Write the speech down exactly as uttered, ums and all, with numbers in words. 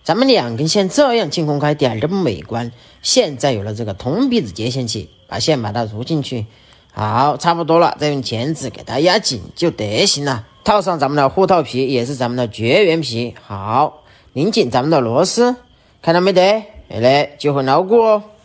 咱们两根线这样清空开，点都不美观。现在有了这个铜鼻子接线器，把线把它入进去，好，差不多了，再用钳子给它压紧就得行了。套上咱们的护套皮，也是咱们的绝缘皮，好，拧紧咱们的螺丝，看到没得？哎嘞，就会牢固哦。